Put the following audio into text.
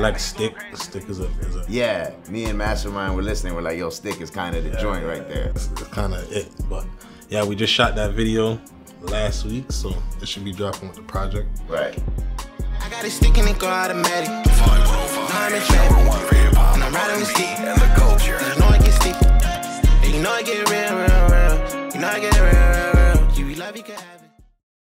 like Stick. Stick is a yeah. Me and Mastermind were listening. We're like, yo, Stick is kind of the joint right there. It's kind of it. But yeah, we just shot that video last week, so it should be dropping with the project. Right. I got it sticking and go automatic. VIBE105, #1 for hip hop, and I'm riding the stick and the culture.